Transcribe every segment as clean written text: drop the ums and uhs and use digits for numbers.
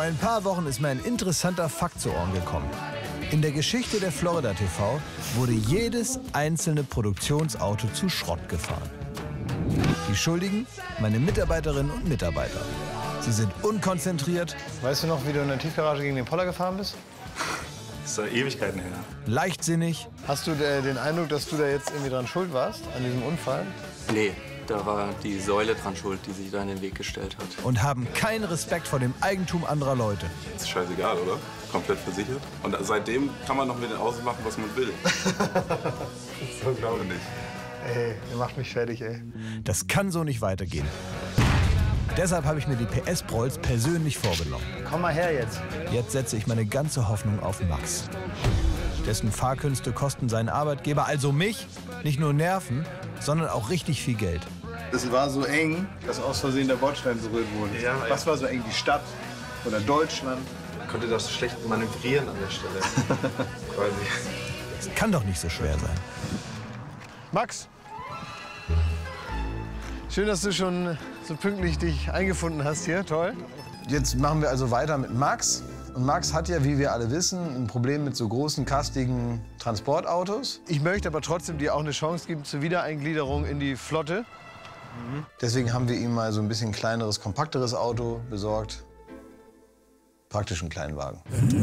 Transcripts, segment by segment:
ein paar Wochen ist mir ein interessanter Fakt zu Ohren gekommen. In der Geschichte der Florida TV wurde jedes einzelne Produktionsauto zu Schrott gefahren. Die Schuldigen? Meine Mitarbeiterinnen und Mitarbeiter. Sie sind unkonzentriert. Weißt du noch, wie du in der Tiefgarage gegen den Poller gefahren bist? Das ist ja Ewigkeiten her. Leichtsinnig. Hast du den Eindruck, dass du da jetzt irgendwie dran schuld warst, an diesem Unfall? Nee, da war die Säule dran schuld, die sich da in den Weg gestellt hat. Und haben keinen Respekt vor dem Eigentum anderer Leute. Das ist scheißegal, oder? Komplett versichert. Und seitdem kann man noch mit den Autos machen, was man will. So glaube ich nicht. Ey, ihr macht mich fertig, ey. Das kann so nicht weitergehen. Deshalb habe ich mir die PS-Prolls persönlich vorgenommen. Komm mal her jetzt. Jetzt setze ich meine ganze Hoffnung auf Max. Dessen Fahrkünste kosten seinen Arbeitgeber, also mich, nicht nur Nerven, sondern auch richtig viel Geld. Es war so eng, dass aus Versehen der Bordstein berührt wurde. Ja, Was war so eng? Die Stadt oder Deutschland? Ich konnte das schlecht manövrieren an der Stelle. Quasi. Das kann doch nicht so schwer sein. Max! Schön, dass du schon so pünktlich dich eingefunden hast hier. Toll. Jetzt machen wir also weiter mit Max. Und Max hat ja, wie wir alle wissen, ein Problem mit so großen, kastigen Transportautos. Ich möchte aber trotzdem dir auch eine Chance geben zur Wiedereingliederung in die Flotte. Deswegen haben wir ihm mal so ein bisschen kleineres, kompakteres Auto besorgt. Praktisch einen kleinen Wagen.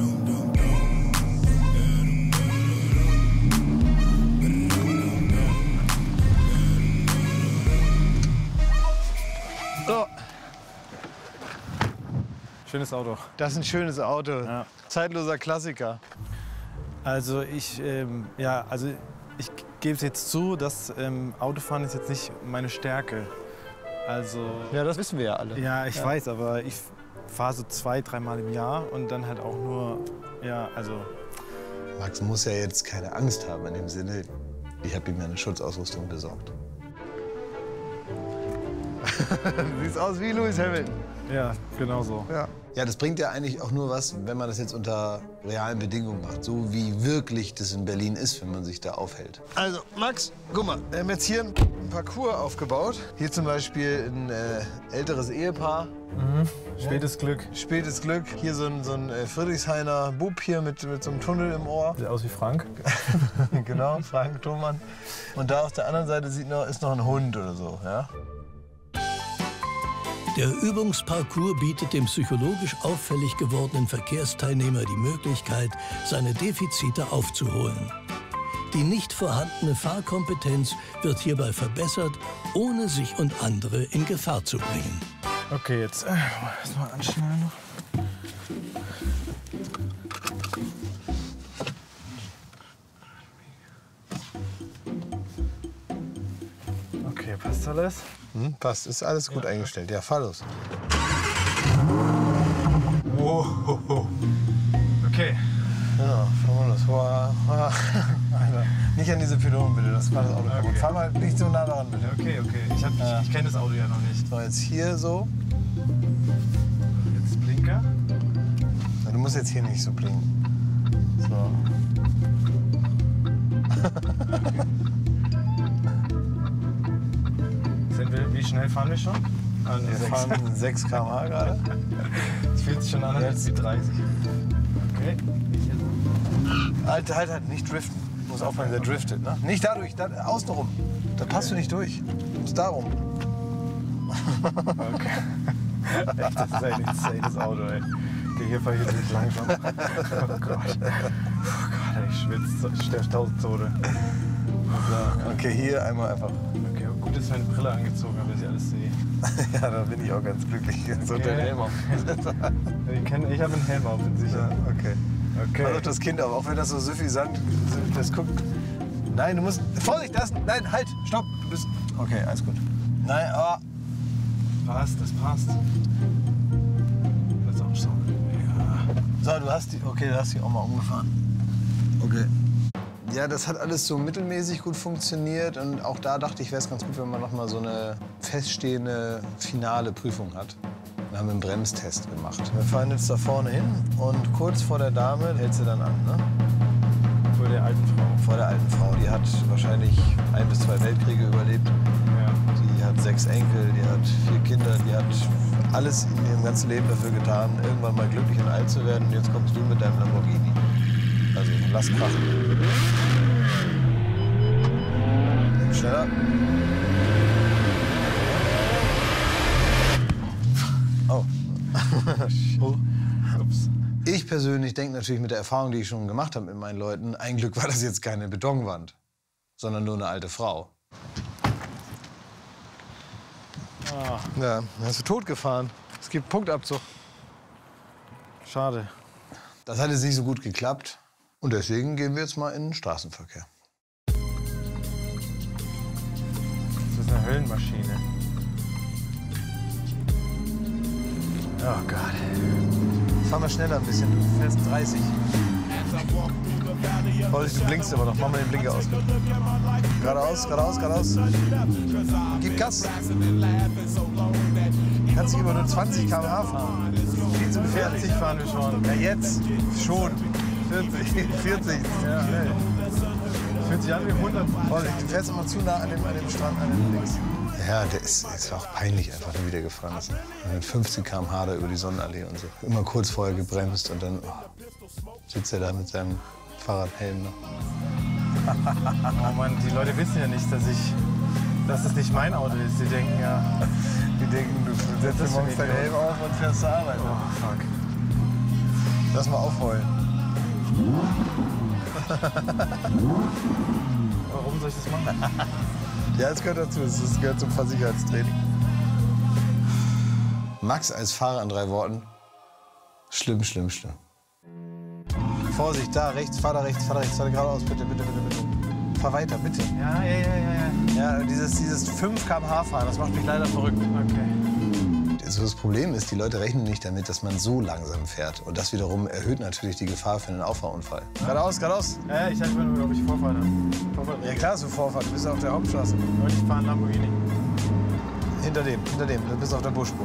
So, Schönes Auto. das ist ein schönes Auto. Ja. Zeitloser Klassiker. Also ich gebe es jetzt zu, dass Autofahren ist jetzt nicht meine Stärke. Also Ja, das wissen wir ja alle. ja, ich weiß, aber ich fahre so 2-3 Mal im Jahr und dann halt auch nur, ja, also Max muss ja jetzt keine Angst haben in dem Sinne, ich habe ihm ja eine Schutzausrüstung besorgt. Sieht aus wie Lewis Hamilton. ja, genau so. Ja. Ja, das bringt ja eigentlich auch nur was, wenn man das jetzt unter realen Bedingungen macht. So wie wirklich das in Berlin ist, wenn man sich da aufhält. Also, Max, guck mal, wir haben jetzt hier ein Parcours aufgebaut. Hier zum Beispiel ein älteres Ehepaar. Spätes Glück. Spätes Glück. Hier so ein Friedrichshainer Bub hier mit so einem Tunnel im Ohr. Sieht aus wie Frank. Genau, Frank Thomann. Und da auf der anderen Seite ist noch ein Hund oder so, ja? Der Übungsparcours bietet dem psychologisch auffällig gewordenen Verkehrsteilnehmer die Möglichkeit, seine Defizite aufzuholen. Die nicht vorhandene Fahrkompetenz wird hierbei verbessert, ohne sich und andere in Gefahr zu bringen. Okay, jetzt erstmal anschnallen noch. Okay, passt alles? Passt, ist alles gut eingestellt. Ja, fahr los. Okay. Ja, fahr mal los. Alter. Nicht an diese Pylonen bitte, das macht das Auto kaputt. Fahr mal nicht so nah daran bitte. Okay. Ich kenne das Auto ja noch nicht. So, jetzt hier so. Jetzt Blinker. Na, du musst jetzt hier nicht so blinken. So. Wie schnell fahren wir schon? Wir fahren 6 km/h gerade. Das fühlt sich schon an, als die 30. Okay. Halt, nicht driften. Du musst aufpassen, der driftet, ne? Nicht dadurch, außenrum. Da passt du nicht durch. Du musst darum. Okay. Echt, das ist ein insanes Auto, ey. Okay, hier fahre ich jetzt nicht langsam. Oh Gott. Oh Gott, ich schwitze. Ich sterbe 1000 Tote. So. Okay, hier einmal einfach. Okay, gut, dass ich meine Brille angezogen habe, dass ich alles sehe. Ja, da bin ich auch ganz glücklich. Jetzt unter den Helm auf. Ich habe einen Helm auf, bin sicher. Ja, okay. Okay. Pass auf das Kind auf, auch wenn das so süffisant das guckt. Nein, du musst. Vorsicht, nein, halt, stopp. Du bist. Okay, alles gut. Nein, aber. Das passt. Das ist auch so. Ja. So, du hast die auch mal umgefahren. Okay. Ja, das hat alles so mittelmäßig gut funktioniert und auch da dachte ich, wäre es ganz gut, wenn man noch mal so eine feststehende finale Prüfung hat. Wir haben einen Bremstest gemacht. Wir fahren jetzt da vorne hin und kurz vor der Dame hält sie dann an, ne? Vor der alten Frau. Vor der alten Frau. Die hat wahrscheinlich 1 bis 2 Weltkriege überlebt. Ja. Die hat hat 6 Enkel, die hat 4 Kinder, die hat alles in ihrem ganzen Leben dafür getan, irgendwann mal glücklich und alt zu werden. Und jetzt kommst du mit deinem Lamborghini. Also lass krachen. Schneller. Oh. Oh. Ich persönlich denke natürlich mit der Erfahrung, die ich schon gemacht habe mit meinen Leuten, ein Glück war das jetzt keine Betonwand, sondern nur eine alte Frau. Ah. Ja, dann hast du tot gefahren. Es gibt Punktabzug. Schade. Das hat jetzt nicht so gut geklappt. Und deswegen gehen wir jetzt mal in den Straßenverkehr. Das ist eine Höllenmaschine. Oh Gott. Fahr mal schneller ein bisschen. Du fährst 30. Vorsicht, du blinkst immer noch. Mach mal den Blinker aus. Geradeaus, geradeaus, geradeaus. Gib Gas. Du kannst nicht immer nur 20 km/h fahren. Viel zu gefährlich. 40 fahren wir schon. Ja, jetzt. Schon. 40. 40. Ja, ey. Fühlt sich an wie 100. Vorsicht, du fährst immer zu nah an dem Strand, an dem links. Ja, der ist auch peinlich einfach, wie der gefahren ist. Mit 15 km/h da über die Sonnenallee und so. Immer kurz vorher gebremst und dann sitzt er da mit seinem Fahrradhelm noch. Oh Mann, die Leute wissen ja nicht, dass es nicht mein Auto ist. Die denken ja, du setzt dir morgens deinen Helm auf und fährst zur Arbeit. oh fuck. Lass mal aufheulen. Warum soll ich das machen? Ja, es gehört dazu. Es gehört zum Fahrsicherheitstraining. Max als Fahrer in 3 Worten. Schlimm, schlimm, schlimm. Vorsicht, da rechts, fahr da rechts, fahr geradeaus, bitte, bitte, bitte, bitte. Fahr weiter, bitte. Ja. Ja, dieses 5 km/h fahren, das macht mich leider verrückt. Okay. Also das Problem ist, die Leute rechnen nicht damit, dass man so langsam fährt. Und das wiederum erhöht natürlich die Gefahr für einen Auffahrunfall. Geradeaus, geradeaus. Ja, ich sag nur, ob ich Vorfahrt habe. Ja klar, so Vorfahrt, du bist auf der Hauptstraße. Und ich fahre einen Lamborghini. Hinter dem, du bist auf der Busspur.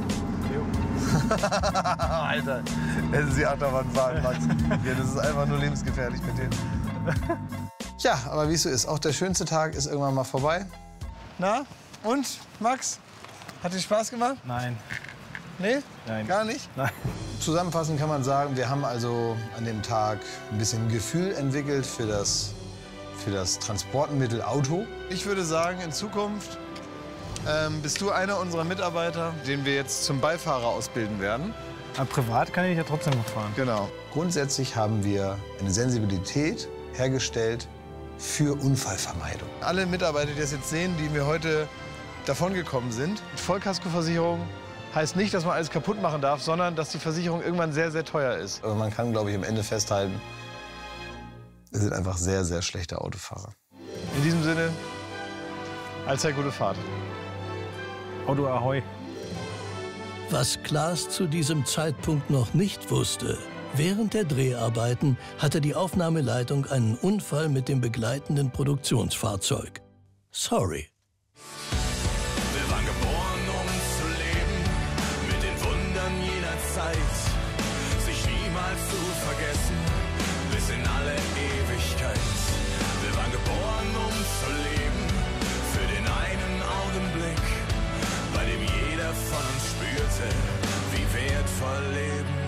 Alter, hätten Sie Achterbahn fahren, Max. Ja, das ist einfach nur lebensgefährlich mit dir. Tja, aber wie es so ist, auch der schönste Tag ist irgendwann mal vorbei. Na, und, Max? Hat dir Spaß gemacht? Nein. Nee? Nein. Gar nicht? Nein. Zusammenfassend kann man sagen, wir haben also an dem Tag ein bisschen Gefühl entwickelt für das Transportmittel Auto. Ich würde sagen, in Zukunft bist du einer unserer Mitarbeiter, den wir jetzt zum Beifahrer ausbilden werden. Aber privat kann ich ja trotzdem noch fahren. Genau. Grundsätzlich haben wir eine Sensibilität hergestellt für Unfallvermeidung. Alle Mitarbeiter, die das jetzt sehen, die mir heute davongekommen sind, Vollkaskoversicherung heißt nicht, dass man alles kaputt machen darf, sondern dass die Versicherung irgendwann sehr, sehr teuer ist. Aber man kann, glaube ich, am Ende festhalten, wir sind einfach sehr, sehr schlechte Autofahrer. In diesem Sinne, allzeit gute Fahrt. Auto Ahoi. Was Klaas zu diesem Zeitpunkt noch nicht wusste: Während der Dreharbeiten hatte die Aufnahmeleitung einen Unfall mit dem begleitenden Produktionsfahrzeug. Sorry. Wir waren geboren, um zu leben, mit den Wundern jener Zeit, sich niemals zu vergessen, bis in alle Ewigkeit. Wir waren geboren, um zu leben, für den einen Augenblick, bei dem jeder von uns spürte, wie wertvoll Leben